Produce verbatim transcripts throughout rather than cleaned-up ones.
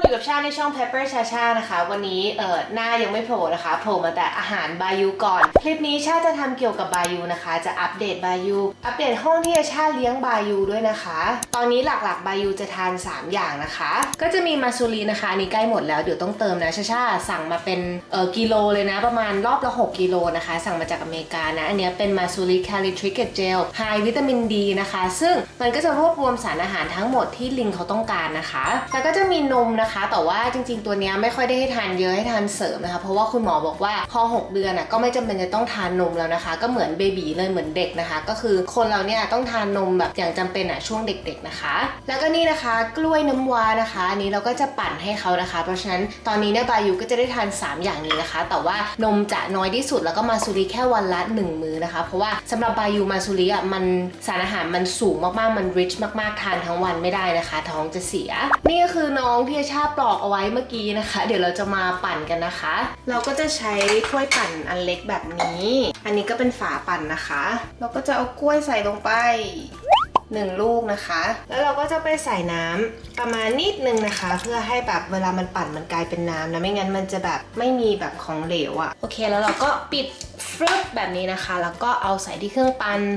อยู่กับชาในช่อง Pepper ชาชานะคะวันนี้เอ่อหน้ายังไม่โผล่นะคะโผล่มาแต่อาหารบายูก่อนคลิปนี้ชาจะทำเกี่ยวกับบายูนะคะจะอัปเดตบายูอัปเดตห้องที่ชาเลี้ยงบายูด้วยนะคะตอนนี้หลักๆบายูจะทานสามอย่างนะคะก็จะมีมาซูรีนะคะอันนี้ใกล้หมดแล้วเดี๋ยวต้องเติมนะชาชาสั่งมาเป็นเอ่อกิโลเลยนะประมาณรอบละหกกิโลนะคะสั่งมาจากอเมริกานะอันนี้เป็นมาซูรีแคลิทริกเกตเจลไฮวิตามินดีนะคะซึ่งมันก็จะรวบรวมสารอาหารทั้งหมดที่ลิงเขาต้องการนะคะแล้วก็จะมีนมนะคะแต่ว่าจริงๆตัวนี้ไม่ค่อยได้ให้ทานเยอะให้ทานเสริมนะคะเพราะว่าคุณหมอบอกว่าพอหกเดือนอ่ะก็ไม่จำเป็นจะต้องทานนมแล้วนะคะก็เหมือนเบบีเลยเหมือนเด็กนะคะก็คือคนเราเนี่ยต้องทานนมแบบอย่างจำเป็นอ่ะช่วงเด็กๆนะคะแล้วก็นี่นะคะกล้วยน้ำว้านะคะอันนี้เราก็จะปั่นให้เขานะคะเพราะฉะนั้นตอนนี้เนี่ยบายูก็จะได้ทานสามอย่างนี้นะคะแต่ว่านมจะน้อยที่สุดแล้วก็มาซูริแค่วันละหนึ่งมื้อนะคะเพราะว่าสำหรับบายูมาซูริอ่ะมันสารอาหารมันสูงมากๆมัน rich มากๆทานทั้งวันไม่ได้นะคะท้องจะเสียนี่ก็คือน้องที่ชาปลอกเอาไว้เมื่อกี้นะคะเดี๋ยวเราจะมาปั่นกันนะคะเราก็จะใช้ถ้วยปั่นอันเล็กแบบนี้อันนี้ก็เป็นฝาปั่นนะคะเราก็จะเอากล้วยใส่ลงไปหนึ่งลูกนะคะแล้วเราก็จะไปใส่น้ำประมาณนิดนึงนะคะเพื่อให้แบบเวลามันปั่นมันกลายเป็นน้ำนะไม่งั้นมันจะแบบไม่มีแบบของเหลวอะโอเคแล้วเราก็ปิดฟรึบแบบนี้นะคะแล้วก็เอาใส่ที่เครื่องปั่น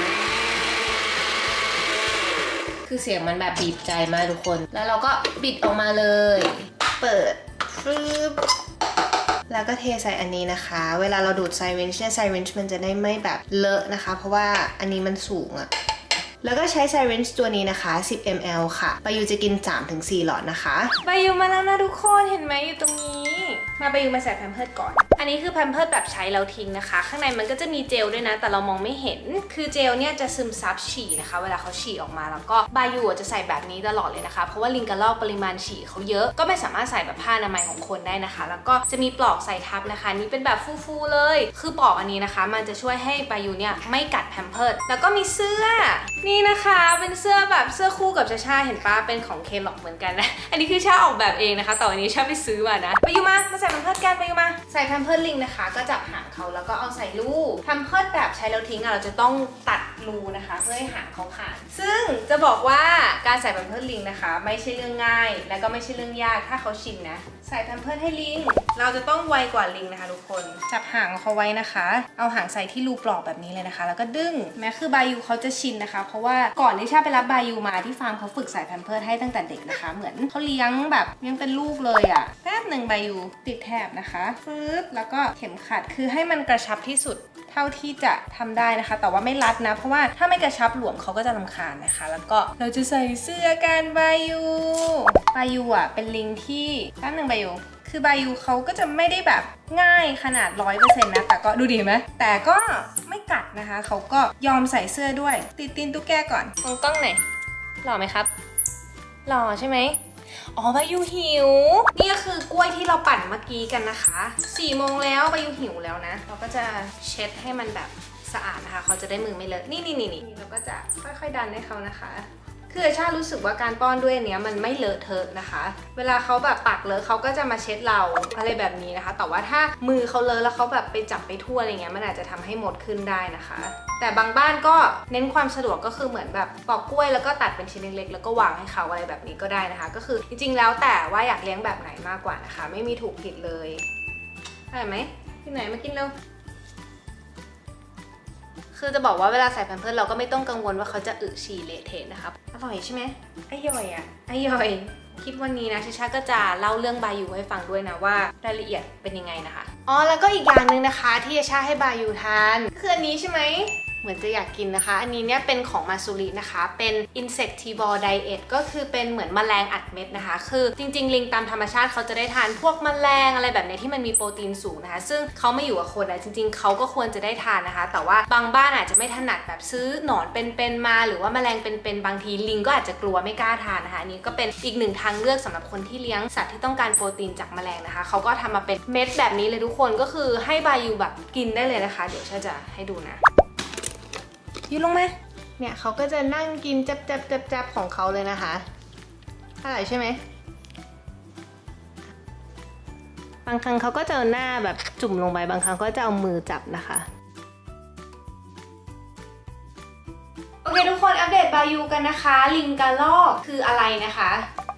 คือเสียงมันแบบบีบใจมากทุกคนแล้วเราก็บิดออกมาเลยเปิดฟรึบแล้วก็เทใส่อันนี้นะคะเวลาเราดูดไซรินจ์เนี่ยไซรินจ์มันจะได้ไม่แบบเลอะนะคะเพราะว่าอันนี้มันสูงอะแล้วก็ใช้ไซรินจ์ตัวนี้นะคะสิบมิลลิลิตร ค่ะบายูจะกิน สามถึงสี่ หลอดนะคะบายูมาแล้วนะทุกคนเห็นไหมอยู่ตรงนี้มาบายูมาใส่แพมเพิร์สก่อนอันนี้คือแพมเพิร์สแบบใช้แล้วทิ้งนะคะข้างในมันก็จะมีเจลด้วยนะแต่เรามองไม่เห็นคือเจลเนี่ยจะซึมซับฉี่นะคะเวลาเขาฉี่ออกมาแล้วก็บายูจะใส่แบบนี้ตลอดเลยนะคะเพราะว่าลิงกระรอกปริมาณฉี่เขาเยอะก็ไม่สามารถใส่แบบผ้าอนามัยของคนได้นะคะแล้วก็จะมีปลอกใส่ทับนะคะนี่เป็นแบบฟูๆเลยคือปลอกอันนี้นะคะมันจะช่วยให้บายูเนี่ยไม่กัดแพมเพิร์สแล้วก็มีเสื้อนี่นะคะเป็นเสื้อแบบเสื้อคู่กับชาชาเห็นป้าเป็นของเคล็อกเหมือนกันนะอันนี้คือชาออกแบบเองนะคะแต่วันนี้ชาไปซื้อมานะไปยูมามาใส่แพมเพิร์สกันไปยูมาใส่แพมเพิร์สลิงนะคะก็จับหางเขาแล้วก็เอาใส่รูแพมเพิร์สแบบใช้แล้วทิ้งเราจะต้องตัดรูนะคะเพื่อให้หางเขาขาดซึ่งจะบอกว่าการใส่แพมเพิร์สลิงนะคะไม่ใช่เรื่องง่ายและก็ไม่ใช่เรื่องยากถ้าเขาชินนะใส่แพมเพิร์สให้ลิงเราจะต้องไวกว่าลิงนะคะทุกคนจับหางเขาไว้นะคะเอาหางใส่ที่รูปลอกแบบนี้เลยนะคะแล้วก็ดึงแม้คือบายูเขาจะชินนะคะเพราะว่าก่อนที่ชาไปรับบายูมาที่ฟาร์มเขาฝึกใส่แพมเพิร์สให้ตั้งแต่เด็กนะคะเหมือนเขาเลี้ยงแบบเลี้ยงเป็นลูกเลยอะ่ะแป๊บหนึ่งบายูติดแถบนะคะปึ๊บแล้วก็เข็มขัดคือให้มันกระชับที่สุดเท่าที่จะทำได้นะคะแต่ว่าไม่รัดนะเพราะว่าถ้าไม่กระชับหลวมเขาก็จะรำคาญนะคะแล้วก็เราจะใส่เสื้อกันบายูบายูอ่ะเป็นลิงที่แป๊บหนึ่งบายูคือบายูเขาก็จะไม่ได้แบบง่ายขนาด ร้อยเปอร์เซ็นต์ นะแต่ก็ดูดีไหมแต่ก็ไม่กัดนะคะเขาก็ยอมใส่เสื้อด้วยติดตีนตุ๊กแกก่อนมองกล้องหน่อยหล่อไหมครับหล่อใช่ไหมอ๋อบายูหิวนี่ก็คือกล้วยที่เราปั่นเมื่อกี้กันนะคะสี่โมงแล้วบายูหิวแล้วนะเราก็จะเช็ดให้มันแบบสะอาดนะคะเขาจะได้มือไม่เลอะนี่นี่นี่นี่เราก็จะค่อยๆดันให้เขานะคะคือชารู้สึกว่าการป้อนด้วยอันเนี้ยมันไม่เลอะเทอะนะคะเวลาเขาแบบปากเลอะเขาก็จะมาเช็ดเราอะไรแบบนี้นะคะแต่ว่าถ้ามือเขาเลอะแล้วเขาแบบไปจับไปทั่วอะไรเงี้ยมันอาจจะทำให้มดขึ้นได้นะคะแต่บางบ้านก็เน้นความสะดวกก็คือเหมือนแบบปอกกล้วยแล้วก็ตัดเป็นชิ้นเล็กๆแล้วก็วางให้เขาอะไรแบบนี้ก็ได้นะคะก็คือจริงๆแล้วแต่ว่าอยากเลี้ยงแบบไหนมากกว่านะคะไม่มีถูกผิดเลยอร่อยไหมที่ไหนมากินเร็วคือจะบอกว่าเวลาใส่แพมเพิร์สเราก็ไม่ต้องกังวลว่าเขาจะอึฉี่เละเทะนะคะอร่อยใช่ไหมไอ้ย่อยอ่ะไอ้ย่อยคลิปวันนี้นะชาชาก็จะเล่าเรื่องบายูให้ฟังด้วยนะว่ารายละเอียดเป็นยังไงนะคะอ๋อแล้วก็อีกอย่างหนึ่งนะคะที่ชาให้บายูทานคืออันนี้ใช่ไหมเหมือนจะอยากกินนะคะอันนี้เนี่ยเป็นของมาซูรินะคะเป็น insectivore diet ก็คือเป็นเหมือนแมลงอัดเม็ดนะคะคือจริงๆลิงตามธรรมชาติเขาจะได้ทานพวกแมลงอะไรแบบนี้ที่มันมีโปรตีนสูงนะคะซึ่งเขาไม่อยู่กับคนนะจริงๆเขาก็ควรจะได้ทานนะคะแต่ว่าบางบ้านอาจจะไม่ถนัดแบบซื้อหนอนเป็นๆมาหรือว่าแมลงเป็นๆบางทีลิงก็อาจจะกลัวไม่กล้าทานนะคะอันนี้ก็เป็นอีกหนึ่งทางเลือกสำหรับคนที่เลี้ยงสัตว์ที่ต้องการโปรตีนจากแมลงนะคะเขาก็ทำมาเป็นเม็ดแบบนี้เลยทุกคนก็คือให้บายูแบบกินได้เลยนะคะเดี๋ยวชาจะให้ดูนะยืนลงไหมเนี่ยเขาก็จะนั่งกินจับจับจับจับของเขาเลยนะคะอร่อยใช่ไหมบางครั้งเขาก็จะเอาหน้าแบบจุ่มลงไปบางครั้งก็จะเอามือจับนะคะโอเคทุกคนอัปเดตบายูกันนะคะลิงกระรอกคืออะไรนะคะ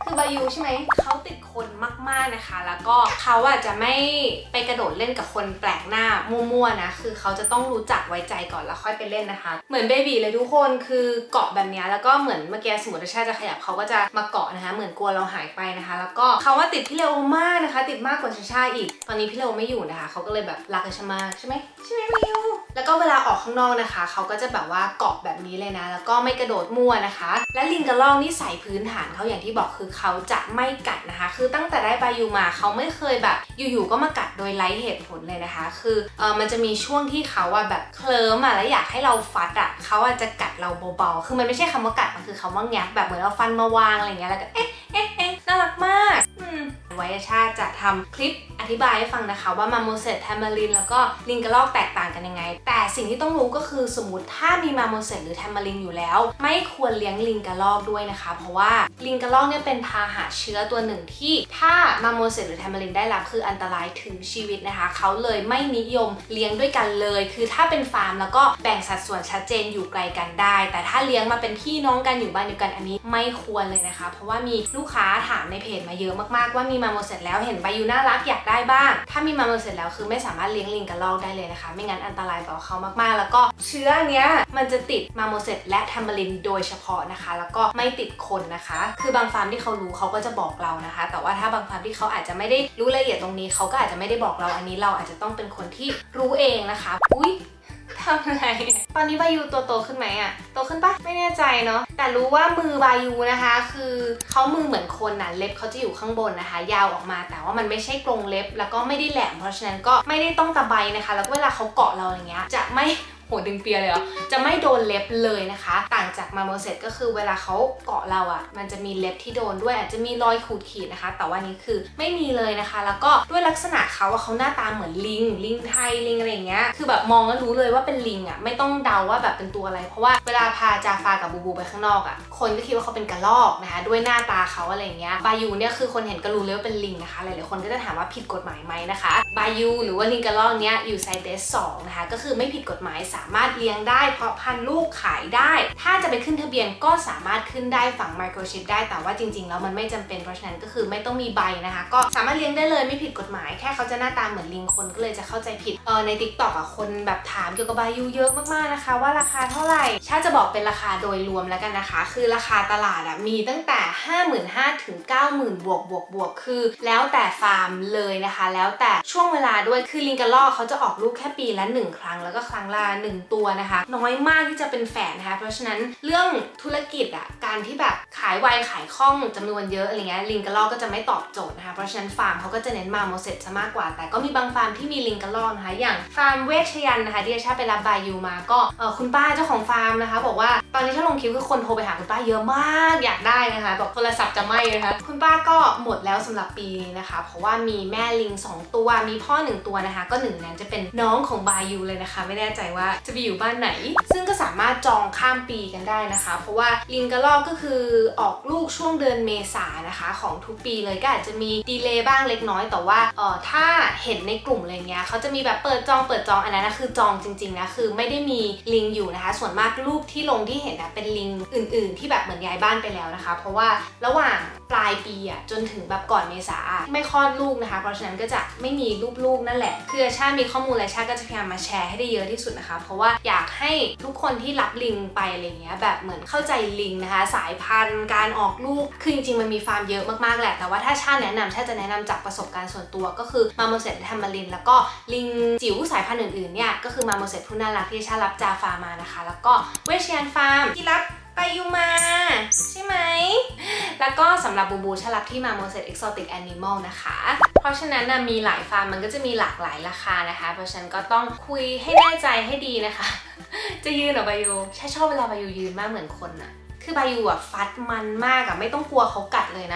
คือบายูใช่ไหมเขาติดคนมากๆนะคะแล้วก็เขาอ่ะจะไม่ไปกระโดดเล่นกับคนแปลกหน้ามั่วๆนะคือเขาจะต้องรู้จักไว้ใจก่อนแล้วค่อยไปเล่นนะคะเหมือนเบบีเลยทุกคนคือเกาะแบบนี้แล้วก็เหมือนเมื่อกี้สมมติว่าชาจะขยับเขาก็จะมาเกาะนะคะเหมือนกลัวเราหายไปนะคะแล้วก็เขาว่าติดพี่เลโอมากนะคะติดมากกว่าชาชาอีกตอนนี้พี่เลโอไม่อยู่นะคะเขาก็เลยแบบรักชามาใช่ไหมใช่ไหมบายูแล้วก็เวลาออกข้างนอกนะคะเขาก็จะแบบว่าเกาะแบบนี้เลยนะแล้วก็ไม่กระโดดมั่วนะคะและลิงกระรอกนี่ใส่พื้นฐานเขาอย่างที่บอกคือเขาจะไม่กัดนะคะคือตั้งแต่ได้บายูมาเขาไม่เคยแบบอยู่ๆก็มากัดโดยไร้เหตุผลเลยนะคะคือเออมันจะมีช่วงที่เขาอะแบบเคลิ้มอะแล้วอยากให้เราฟัดอะเขาอะจะกัดเราเบาๆคือมันไม่ใช่คำว่ากัดมันคือคำว่าแงบแบบเหมือนเราฟันมาวางอะไรเงี้ยแล้วก็เอ๊ะเอ๊ะเอ๊ะน่ารักมากอืมไว้ชาจะทำคลิปอธิบายให้ฟังนะคะว่ามาโมเสสแทมเบอรินแล้วก็ลิงกระรอกแตกต่างกันยังไงแต่สิ่งที่ต้องรู้ก็คือสมมติถ้ามีมาโมเสสหรือแทมเบอรินอยู่แล้วไม่ควรเลี้ยงลิงกระรอกด้วยนะคะเพราะว่าลิงกระรอกเนี่ยเป็นพาหะเชื้อตัวหนึ่งที่ถ้ามาโมเสสหรือแทมเบอรินได้รับคืออันตรายถึงชีวิตนะคะเขาเลยไม่นิยมเลี้ยงด้วยกันเลยคือถ้าเป็นฟาร์มแล้วก็แบ่งสัดส่วนชัดเจนอยู่ไกลกันได้แต่ถ้าเลี้ยงมาเป็นพี่น้องกันอยู่บ้านเดียวกันอันนี้ไม่ควรเลยนะคะเพราะว่ามีลูกค้าถามในเพจมาเยอะมากๆว่ามีมาโมเสสแล้วเห็นบายูน่ารักอยากได้บ้างถ้ามีมาโมเสสแล้วคือไม่สามารถเลี้ยงลิงกระรอกได้เลยนะคะไม่งั้นอันตรายต่อเขามากๆแล้วก็เชื้อเนี้ยมันจะติดมาโมเสสและแทมเบอรินโดยเฉพาะนะคะแล้วก็ไม่ติดคนนะคะคือบางฟาร์มที่เขารู้เขาก็จะบอกเรานะคะแต่ว่าถ้าบางฟาร์มที่เขาอาจจะไม่ได้รู้ละเอียดตรงนี้เขาก็อาจจะไม่ได้บอกเราอันนี้เราอาจจะต้องเป็นคนที่รู้เองนะคะอุ๊ยทำอะไรตอนนี้บายูตัวโตขึ้นไหมอะโตขึ้นปะไม่แน่ใจเนาะแต่รู้ว่ามือบายูนะคะคือเขามือเหมือนคนนะเล็บเขาจะอยู่ข้างบนนะคะยาวออกมาแต่ว่ามันไม่ใช่กรงเล็บแล้วก็ไม่ได้แหลมเพราะฉะนั้นก็ไม่ได้ต้องตะไบนะคะแล้วเวลาเขาเกาะเราอย่างเงี้ยจะไม่โหดึงเปียเลยเหรอจะไม่โดนเล็บเลยนะคะต่างจากมาโมเสสก็คือเวลาเขาเกาะเราอ่ะมันจะมีเล็บที่โดนด้วยอาจจะมีรอยขูดขีดนะคะแต่ว่านี้คือไม่มีเลยนะคะแล้วก็ด้วยลักษณะเขาว่าเขาหน้าตาเหมือนลิงลิงไทยลิงอะไรอย่างเงี้ยคือแบบมองแล้วรู้เลยว่าเป็นลิงอ่ะไม่ต้องเดาว่าแบบเป็นตัวอะไรเพราะว่าเวลาพาจาฟากับบูบูไปข้างนอกอ่ะคนก็คิดว่าเขาเป็นกระรอกนะคะด้วยหน้าตาเขาอะไรอย่างเงี้ยบายูเนี่ยคือคนเห็นก็รู้เลยว่าเป็นลิงนะคะหลายๆคนก็จะถามว่าผิดกฎหมายไหมนะคะบายูหรือว่าลิงกระรอกเนี้ยอยู่ไซเตสสองนะคะก็คือไม่ผิดกฎหมายสามารถเลี้ยงได้เพราะพันลูกขายได้ถ้าจะไปขึ้นทะเบียนก็สามารถขึ้นได้ฝั่งไมโครชิปได้แต่ว่าจริงๆแล้วมันไม่จำเป็นเพราะฉะนั้นก็คือไม่ต้องมีใบนะคะก็สามารถเลี้ยงได้เลยไม่ผิดกฎหมายแค่เขาจะหน้าตาเหมือนลิงคนก็เลยจะเข้าใจผิดเออใน ติ๊กต็อก อ่ะคนแบบถามเกี่ยวกับบายูเยอะมากๆนะคะว่าราคาเท่าไหร่ชาจะบอกเป็นราคาโดยรวมแล้วกันนะคะคือราคาตลาดอ่ะมีตั้งแต่ ห้าหมื่นห้าพัน ถึง เก้าหมื่น บวกบวกบวกคือแล้วแต่ฟาร์มเลยนะคะแล้วแต่ช่วงเวลาด้วยคือลิงกระรอกเขาจะออกลูกแค่ปีละหนึ่งครั้งแล้วก็ครั้งละหนึ่งตัวนะคะน้อยมากที่จะเป็นแฝดนะคะเพราะฉะนั้นเรื่องธุรกิจอ่ะการที่แบบขายไวขายคล่องจำนวนเยอะอะไรเงี้ยลิงกระรอกก็จะไม่ตอบโจทย์นะคะเพราะฉะนั้นฟาร์มเขาก็จะเน้นมาโมเสสซะมากกว่าแต่ก็มีบางฟาร์มที่มีลิงกระรอกนะคะอย่างฟาร์มเวชยันนะคะที่ชาไปรับบายูมาก็เออคุณป้าเจ้าของฟาร์มนะคะบอกว่าตอนนี้ถ้าลงคลิปคือคนโทรไปหาคุณป้าเยอะมากอยากได้นะคะบอกโทรศัพท์จะไม่นะคะคุณป้าก็หมดแล้วสำหรับปีนี้นะคะเพราะว่ามีแม่ลิงสองตัวมีพ่อหนึ่งตัวนะคะก็หนึ่งนั้นจะเป็นน้องของบายูเลยนะคะไม่แน่ใจว่าจะไปอยู่บ้านไหนซึ่งก็สามารถจองข้ามปีกันได้นะคะเพราะว่าลิงกระรอกก็คือออกลูกช่วงเดือนเมษายนนะคะของทุกปีเลยก็อาจจะมีดีเลย์บ้างเล็กน้อยแต่ว่าเออถ้าเห็นในกลุ่มอะไรเงี้ยเขาจะมีแบบเปิดจองเปิดจองอันนั้นนะคือจองจริงๆนะคือไม่ได้มีลิงอยู่นะคะส่วนมากรูปที่ลงที่เห็นนะเป็นลิงอื่นๆที่แบบเหมือนย้ายบ้านไปแล้วนะคะเพราะว่าระหว่างปลายปีอ่ะจนถึงแบบก่อนเมษาไม่คลอดลูกนะคะเพราะฉะนั้นก็จะไม่มีรูปลูกนั่นแหละคือชามีข้อมูลอะไรชาก็จะพยายามมาแชร์ให้ได้เยอะที่สุดนะคะเพราะว่าอยากให้ทุกคนที่รับลิงไปอะไรเงี้ยแบบเหมือนเข้าใจลิงนะคะสายพันธุ์การออกลูกคือจริงๆมันมีฟาร์มเยอะมากๆแหละแต่ว่าถ้าชาแนะนำชาจะแนะนำจากประสบการณ์ส่วนตัวก็คือมาโมเสสแทมเบอรินแล้วก็ลิงจิ๋วสายพันธุ์อื่นๆเนี่ยก็คือมาโมเสสผู้น่ารักที่ชารับจาฟามานะคะแล้วก็เวชยันฟาร์มที่รับบายูมาใช่ไหมแล้วก็สำหรับบูบูชารับที่มาโมเสสเอ็กโซติกแอนิมอลนะคะเพราะฉะนั้นนะมีหลายฟาร์มมันก็จะมีหลากหลายราคานะคะเพราะฉะนั้นก็ต้องคุยให้แน่ใจให้ดีนะคะจะยืนเหรอบายูชาชอบเวลาบายูยืนมากเหมือนคนอะคือบายูอะฟัดมันมากอะไม่ต้องกลัวเขากัดเลยนะคะ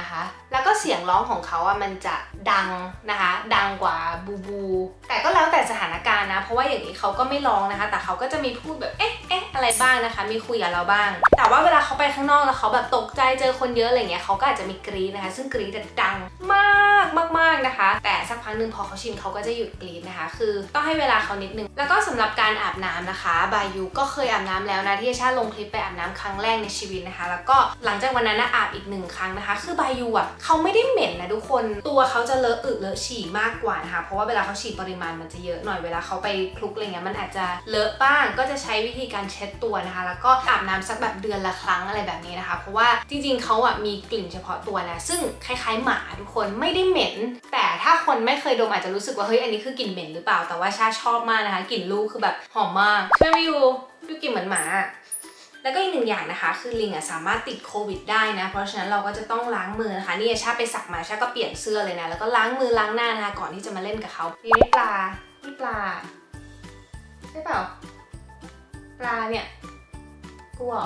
แล้วก็เสียงร้องของเขาอะมันจะดังนะคะดังกว่าบูบูแต่ก็แล้วแต่สถานการณ์นะเพราะว่าอย่างนี้เขาก็ไม่ร้องนะคะแต่เขาก็จะมีพูดแบบเอ๊ะเอ๊ะอะไรบ้างนะคะมีคุยกับเราบ้างแต่ว่าเวลาเขาไปข้างนอกแล้วเขาแบบตกใจเจอคนเยอะอะไรเงี้ยเขาก็อาจจะมีกรี๊ดนะคะซึ่งกรี๊ดดังมากมากๆนะคะแต่สักพักนึงพอเขาชินเขาก็จะหยุดกรี๊ดนะคะคือต้องให้เวลาเขานิดนึงแล้วก็สำหรับการอาบน้ำนะคะบายูก็เคยอาบน้ำแล้วนะที่ชาลงคลิปไปอาบน้ำครั้งแรกในชีวิตนะคะแล้วก็หลังจากวันนั้นนะอาบอีกหนึ่งครั้งนะคะคือบายูอ่ะเขาไม่ได้เหม็นนะทุกคนตัวเขาจะเลอะอึเลอะฉี่มากกว่านะคะเพราะว่าเวลาเขาฉี่ปริมาณมันจะเยอะหน่อยเวลาเขาไปคลุกอะไรเงี้ยมันอาจจะเลอะบ้างก็จะใช้วิธีการเช็ดตัวนะคะแล้วก็อาบน้ำสักแบบเดือนละครั้งอะไรแบบนี้นะคะเพราะว่าจริงๆเขาอ่ะมีกลิ่นเฉพาะตัวนะซึ่งคล้ายๆหมาทุกคนไม่ได้เหม็นแต่ถ้าคนไม่เคยดมอาจจะรู้สึกว่าเฮ้ยอันนี้คือกลิ่นเหม็นหรือเปล่าแต่ว่าชาชอบมากนะคะกลิ่นลูกคือแบบหอมมากใช่ไหมยูดูกลิ่นเหมือนหมาแล้วก็อีกหนึ่งอย่างนะคะคือลิงอ่ะสามารถติดโควิดได้นะเพราะฉะนั้นเราก็จะต้องล้างมือนะคะนี่ชาไปสักมาชาก็เปลี่ยนเสื้อเลยนะแล้วก็ล้างมือล้างหน้านะคะก่อนที่จะมาเล่นกับเขานี่ปลานี่ปลาใช่เปล่าปลาเนี่ยกูเหรอ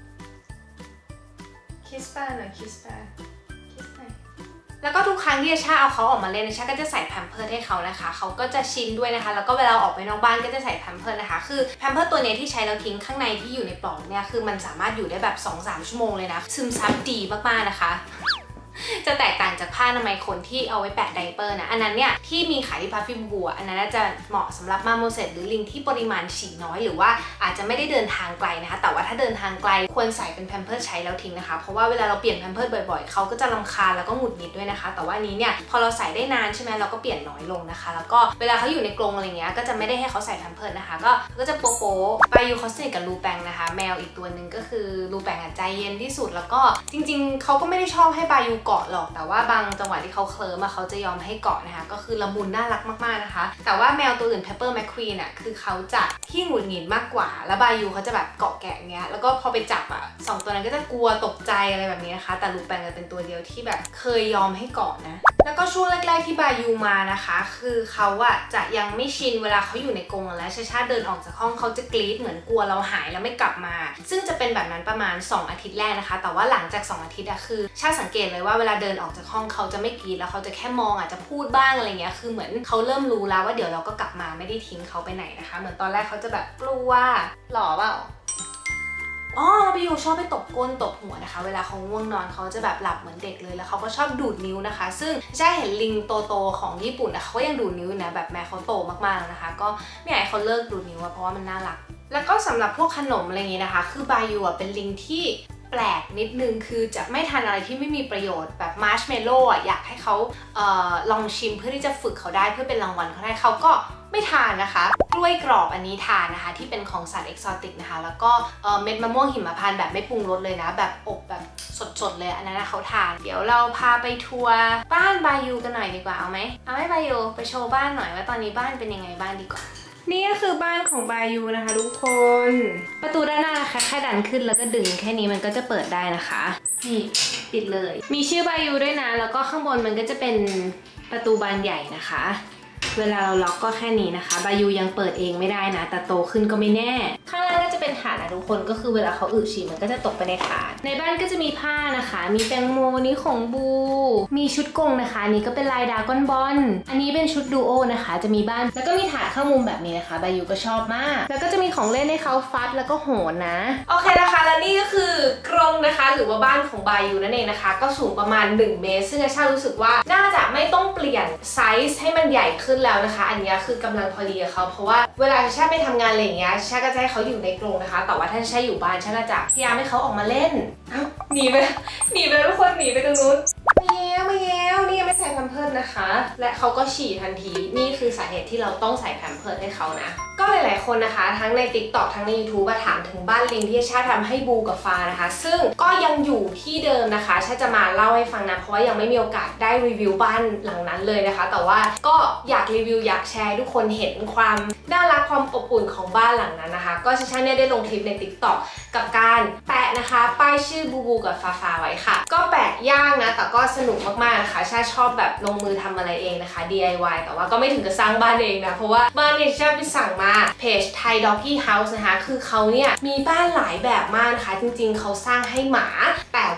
คิสปลาหน่อยคิสปลาคิสหน่อยแล้วก็ทุกครั้งที่ชาเอาเขาออกมาเล่นชาก็จะใส่แพมเพิร์สให้เขานะคะเขาก็จะชินด้วยนะคะแล้วก็เวลาออกไปนอกบ้านก็จะใส่แพมเพิร์สนะคะคือแพมเพิร์สตัวนี้ที่ใช้แล้วทิ้งข้างในที่อยู่ในปล่องเนี่ยคือมันสามารถอยู่ได้แบบ สองถึงสาม ชั่วโมงเลยนะซึมซับดีมากๆนะคะจะแตกต่างจากผ้าอนามัยคนที่เอาไว้แปะไดเปอร์นะอันนั้นเนี่ยที่มีขายที่พาฟิบูอันนั้นจะเหมาะสำหรับมาโมเสสหรือลิงที่ปริมาณฉี่น้อยหรือว่าอาจจะไม่ได้เดินทางไกลนะคะแต่ว่าถ้าเดินทางไกลควรใส่เป็นแพมเพิร์สใช้แล้วทิ้งนะคะเพราะว่าเวลาเราเปลี่ยนแพมเพิร์สบ่อยๆเขาก็จะรำคาญแล้วก็หงุดหงิดด้วยนะคะแต่ว่านี้เนี่ยพอเราใส่ได้นานใช่ไหมเราก็เปลี่ยนน้อยลงนะคะแล้วก็เวลาเขาอยู่ในกรงอะไรเงี้ยก็จะไม่ได้ให้เขาใส่แพมเพิร์สนะคะก็ก็จะโป๊ะโป๊ะบายูเขาสนิทกับลูแปงนะคะแมวอีกตัวหนึ่งก็คือลูแปงใจเย็นที่สุดแล้วก็จริงๆเขาก็ไม่ได้ชอบให้บายูเกาะหรอกแต่ว่าบางจังหวะที่เขาเคลิ้มเขาจะยอมให้เกาะนะคะก็คือละมุนน่ารักมากๆนะคะแต่ว่าแมวตัวอื่น Pepper McQueen อ่ะคือเขาจะขี้หงุดหงิดมากกว่าแล้วบายูเขาจะแบบเกาะแกะเงี้ยแล้วก็พอไปจับอ่ะสองตัวนั้นก็จะกลัวตกใจอะไรแบบนี้นะคะแต่ลูแปงจะเป็นตัวเดียวที่แบบเคยยอมให้เกาะนะแล้วก็ช่วงแรกๆที่บายูมานะคะคือเขาอ่ะจะยังไม่ชินเวลาเขาอยู่ในกรงแล้วชาชาเดินออกจากห้องเขาจะกรี๊ดเหมือนกลัวเราหายแล้วไม่กลับมาซึ่งจะเป็นแบบนั้นประมาณสองอาทิตย์แรกนะคะแต่ว่าหลังจากสองอาทิตย์อะคือชาสังเกตเลยว่าเวลาเดินออกจากห้องเขาจะไม่กรี๊ดแล้วเขาจะแค่มองอาจจะพูดบ้างอะไรเงี้ยคือเหมือนเขาเริ่มรู้แล้วว่าเดี๋ยวเราก็กลับมาไม่ได้ทิ้งเขาไปไหนนะคะเหมือนตอนแรกเขาจะแบบกลัวหล่อเปล่าอ๋อไปอยู่ชอบไปตบก้นตบหัวนะคะเวลาเขาง่วงนอนเขาจะแบบหลับเหมือนเด็กเลยแล้วเขาก็ชอบดูดนิ้วนะคะซึ่งใช่เห็นลิงโตๆของญี่ปุ่นนะเขาก็ยังดูดนิ้วนะแบบแม่เขาโตมากๆแล้วนะคะก็ไม่อยากให้เขาเลิกดูดนิ้วเพราะว่ามันน่ารักแล้วก็สำหรับพวกขนมอะไรอย่างงี้นะคะคือบายูเป็นลิงที่แปลกนิดนึงคือจะไม่ทานอะไรที่ไม่มีประโยชน์แบบมาร์ชเมลโล่อะอยากให้เขาเอ่อลองชิมเพื่อที่จะฝึกเขาได้เพื่อเป็นรางวัลเขาได้เขาก็ไม่ทานนะคะกล้วยกรอบอันนี้ทานนะคะที่เป็นของสัตว์เอกซอติกนะคะแล้วก็เม็ดมะม่วงหิมพานต์แบบไม่ปรุงรสเลยนะแบบอบแบบสดๆเลยอันนั้นนะเขาทานเดี๋ยวเราพาไปทัวร์บ้านบายูกันหน่อยดีกว่าเอาไหมเอาไหมบายูไปโชว์บ้านหน่อยว่าตอนนี้บ้านเป็นยังไงบ้างดีกว่านี่ก็คือบ้านของบายูนะคะทุกคนประตูด้านหน้านะคะแค่ดันขึ้นแล้วก็ดึงแค่นี้มันก็จะเปิดได้นะคะนี่ปิดเลยมีชื่อบายูด้วยนะแล้วก็ข้างบนมันก็จะเป็นประตูบานใหญ่นะคะเวลาเราล็อกก็แค่นี้นะคะบายูยังเปิดเองไม่ได้นะแต่โตขึ้นก็ไม่แน่ข้างล่างก็จะเป็นถาดนะทุกคนก็คือเวลาเขาอึฉี่มันก็จะตกไปในถาดในบ้านก็จะมีผ้านะคะมีแตงโมนี้ของบูมีชุดกงนะคะนี้ก็เป็นลายดราก้อนบอลอันนี้เป็นชุดดูโอนะคะจะมีบ้านแล้วก็มีถาดข้างมุมแบบนี้นะคะบายูก็ชอบมากแล้วก็จะมีของเล่นให้เขาฟัดแล้วก็โหนนะโอเคนะคะและนี่ก็คือกรงนะคะหรือว่าบ้านของบายูนั่นเองนะคะก็สูงประมาณหนึ่งเมตรซึ่งชารู้สึกว่าน่าจะไม่ต้องเปลี่ยนไซส์ให้มันใหญ่ขึ้นแล้วนะคะอันนี้คือกำลังพอดีกับเขาเพราะว่าเวลาชาไปทำงานอะไรอย่างเงี้ยชาก็จะให้เขาอยู่ในกรงนะคะแต่ว่าถ้าชาอยู่บ้านชาก็จะพยายามให้เขาออกมาเล่นเอ้าหนีไปหนีไปทุกคนหนีไปตรงนู้นมาแย้วมาแย้วนี่ยังไม่ใส่แพมเพิร์สนะคะและเขาก็ฉี่ทันทีนี่คือสาเหตุที่เราต้องใส่แพมเพิร์สให้เขานะก็หลายๆคนนะคะทั้งใน ติ๊กต็อก ทั้งใน ยูทูบ ถามถึงบ้านลิงที่ชาทำให้บูกับฟานะคะซึ่งก็ยังอยู่ที่เดิมนะคะชาจะมาเล่าให้ฟังนะเพราะว่ายังไม่มีโอกาสได้รีวิวบ้านหลังนั้นเลยนะคะแต่ว่าก็อยากรีวิวอยากแชร์ทุกคนเห็นความน่ารักความอบอุ่นของบ้านหลังนั้นนะคะก็ชาเนี่ยได้ลงคลิปใน ติ๊กต็อก กับการแปะนะคะป้ายชื่อบูบูกับฟาฟาไว้ค่ะก็แปะยากนะแต่ก็สนุกมากๆนะคะชาชอบแบบลงมือทำอะไรเองนะคะ ดี ไอ วาย แต่ว่าก็ไม่ถึงกับสร้างบ้านเองนะเพราะว่าบ้านเนี่ยชาไปสั่งมาเพจ Thai Doggy House นะคะคือเขาเนี่ยมีบ้านหลายแบบมากนะคะจริงๆเขาสร้างให้หมาแต่ว่า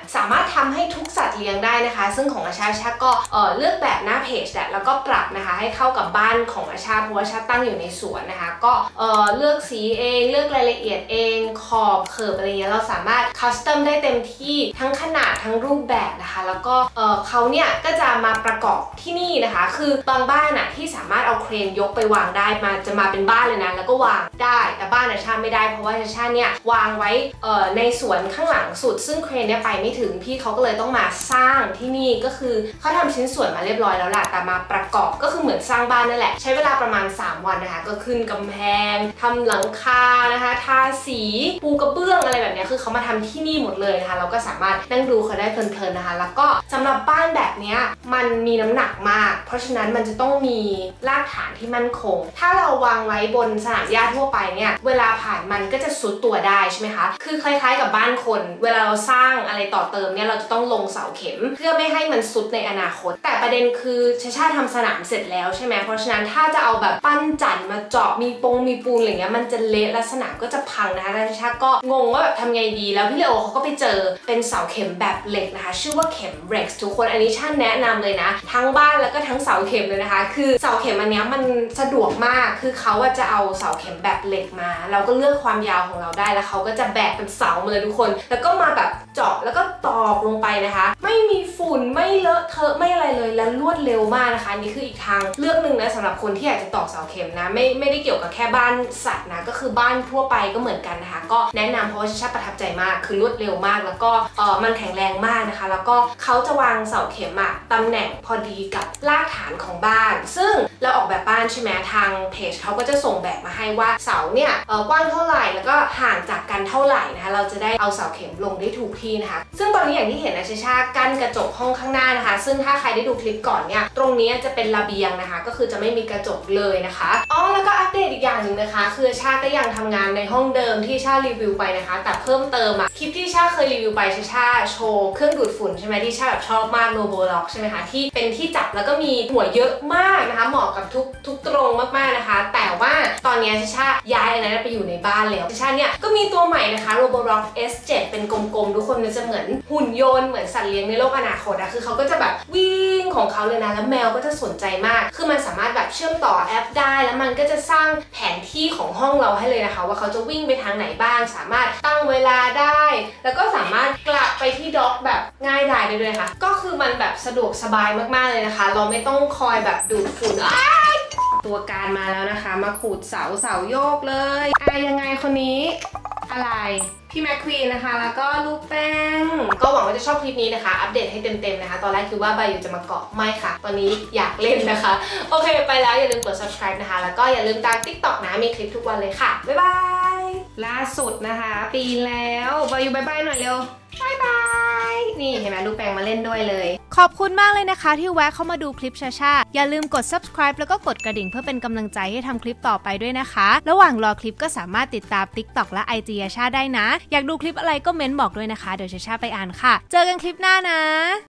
สามารถทำให้ทุกสัตว์เลี้ยงได้นะคะซึ่งของอาชาชาก็เอ่อเลือกแบบหน้าเพจแหละแล้วก็ปรับนะคะให้เข้ากับบ้านของอาชาเพราะว่าอาชาตั้งอยู่ในสวนนะคะก็เอ่อเลือกสีเองเลือกรายละเอียดเองขอบเขิบอะไรเงี้ยเราสามารถคัสตอมได้เต็มที่ทั้งขนาดทั้งรูปแบบนะคะแล้วก็เอ่อเขาเนี่ยก็จะมาประกอบที่นี่นะคะคือบางบ้านอะที่สามารถเอาเครนยกไปวางได้มาจะมาเป็นบ้านเลยนะแล้วก็วางได้แต่บ้านอาชาไม่ได้เพราะว่าอาชาเนี่ยวางไว้เอ่อในสวนข้างหลังสุดซึ่งเครนเนี่ยไปไม่ถึงพี่เขาก็เลยต้องมาสร้างที่นี่ก็คือเขาทำชิ้นส่วนมาเรียบร้อยแล้วแหละแต่มาประกอบก็คือเหมือนสร้างบ้านนั่นแหละใช้เวลาประมาณสามวันนะคะก็ขึ้นกำแพงทำหลังคานะคะทาสีปูกระเบื้องอะไรแบบนี้คือเขามาทำที่นี่หมดเลยนะคะเราก็สามารถนั่งดูเขาได้เพลินๆนะคะแล้วก็สำหรับบ้านแบบนี้มันมีน้ำหนักมากเพราะฉะนั้นมันจะต้องมีรากฐานที่มั่นคงถ้าเราวางไว้บนสนามหญ้าทั่วไปเนี่ยเวลาผ่านมันก็จะซุดตัวได้ใช่ไหมคะคือคล้ายๆกับบ้านคนเวลาเราสร้างอะไรต่อเติมเนี่ยเราจะต้องลงเสาเข็มเพื่อไม่ให้มันซุดในอนาคตแต่ประเด็นคือชาชาทำสนามเสร็จแล้วใช่ไหมเพราะฉะนั้นถ้าจะเอาแบบปั้นจันมาเจาะมีปงมีปูนอะไรเงี้ยมันจะเละและสนามก็จะพังนะคะแล้วชาชาก็งงว่าแบบทำไงดีแล้วพี่เลโอเขาก็ไปเจอเป็นเสาเข็มแบบเหล็กนะคะชื่อว่าเข็มเร็กซ์ทุกคนอันนี้ชาแนะนำเลยนะทั้งบ้านแล้วก็ทั้งเสาเข็มเลยนะคะคือเสาเข็มอันนี้มันสะดวกมากคือเขาจะเอาเสาเข็มแบบเหล็กมาเราก็เลือกความยาวของเราได้แล้วเขาก็จะแบกเป็นเสามาเลยทุกคนแล้วก็มาแบบเจาะแล้วก็ตอกลงไปนะคะไม่มีฝุ่นไม่เลอะเทอะไม่อะไรเลยแล้วรวดเร็วมากนะคะนี่คืออีกทางเลือกหนึ่งนะสำหรับคนที่อยากจะตอกเสาเข็มนะไม่ไม่ได้เกี่ยวกับแค่บ้านสัตว์นะก็คือบ้านทั่วไปก็เหมือนกันนะคะก็แนะนำเพราะว่าชาประทับใจมากคือรวดเร็วมากแล้วก็เออมันแข็งแรงมากนะคะแล้วก็เขาจะวางเสาเข็มอะตำแหน่งพอดีกับรากฐานของบ้านซึ่งเราออกแบบบ้านใช่ไหมทางเพจเขาก็จะส่งแบบมาให้ว่าเสาเนี่ยเออกว้างเท่าไหร่แล้วก็ห่างจากกันเท่าไหร่นะคะเราจะได้เอาเสาเข็มลงได้ถูกที่นะคะซึ่งตอนนี้อย่างที่เห็นนะชาชากั้นกระจกห้องข้างหน้านะคะซึ่งถ้าใครได้ดูคลิปก่อนเนี่ยตรงนี้จะเป็นระเบียงนะคะก็คือจะไม่มีกระจกเลยนะคะอ๋อแล้วก็อัปเดตอีกอย่างหนึ่งนะคะคือชาก็ยังทำงานในห้องเดิมที่ชารีวิวไปนะคะแต่เพิ่มเติมอะคลิปที่ชาเคยรีวิวไปชาชาโชว์เครื่องดูดฝุ่นใช่ไหมที่ชาแบบชอบมากโนโบล็อกใช่ไหมคะที่เป็นที่จับแล้วก็มีหัวเยอะมากนะคะเหมาะกับทุกทุกตรงมากๆนะคะแต่ว่าตอนนี้ชาชาย้ายอันนั้นไปอยู่ในบ้านแล้วชาชาเนี่ยก็มีตัวใหม่นะคะ Roborock เอส เซเว่น เป็นกลมๆทุกคนมันจะเหมือนหุ่นยนต์เหมือนสัตว์เลี้ยงในโลกอนาคตอะคือเขาก็จะแบบวิ่งของเขาเลยนะแล้วแมวก็จะสนใจมากคือมันสามารถแบบเชื่อมต่อแอปได้แล้วมันก็จะสร้างแผนที่ของห้องเราให้เลยนะคะว่าเขาจะวิ่งไปทางไหนบ้างสามารถตั้งเวลาได้แล้วก็สามารถกลับไปที่ด็อกแบบง่ายดายได้ด้วยค่ะก็คือมันแบบสะดวกสบายมากๆเลยนะคะเราไม่ต้องคอยแบบดูดฝุ่นตัวการมาแล้วนะคะมาขูดเสาเสาโยกเลยอ่ะยังไงคนนี้อะไรพี่แมคควีนนะคะแล้วก็ลูกแป้งก็หวังว่าจะชอบคลิปนี้นะคะอัปเดตให้เต็มๆนะคะตอนแรกคิดว่าใบอยู่จะมาเกาะไม่ค่ะตอนนี้อยากเล่นนะคะโอเคไปแล้วอย่าลืมกด ซับสไครบ์ นะคะแล้วก็อย่าลืมตาม ติ๊กต็อก นะมีคลิปทุกวันเลยค่ะบ๊ายบายล่าสุดนะคะปีแล้วใบอยู่บ๊ายบายหน่อยเร็วบ๊ายบายนี่เห็นไหมลูกแป้งมาเล่นด้วยเลยขอบคุณมากเลยนะคะที่แวะเข้ามาดูคลิปชาชาอย่าลืมกด ซับสไครบ์ แล้วก็กดกระดิ่งเพื่อเป็นกำลังใจให้ทำคลิปต่อไปด้วยนะคะระหว่างรอคลิปก็สามารถติดตาม ติ๊กต็อก และ ไอ จี ชาชาได้นะอยากดูคลิปอะไรก็เม้นบอกด้วยนะคะเดี๋ยวชาชาไปอ่านค่ะเจอกันคลิปหน้านะ